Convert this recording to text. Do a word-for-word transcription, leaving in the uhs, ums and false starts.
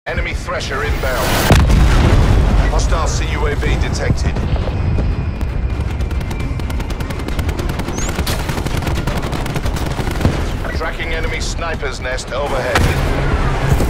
Enemy Thresher inbound. Hostile C U A V detected. Tracking enemy sniper's nest overhead.